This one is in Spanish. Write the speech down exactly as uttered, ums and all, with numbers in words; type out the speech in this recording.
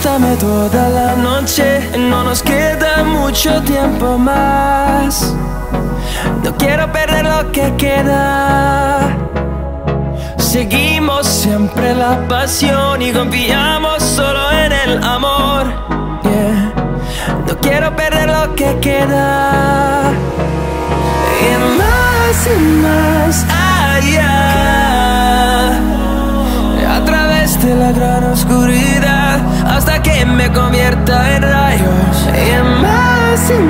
bésame toda la noche, no nos queda mucho tiempo más. No quiero perder lo que queda. Seguimos siempre la pasión y confiamos solo en el amor. Yeah. No quiero perder lo que queda. Y más y más allá, a través de la gran oscuridad, hasta que me convierta en rayos. Y más y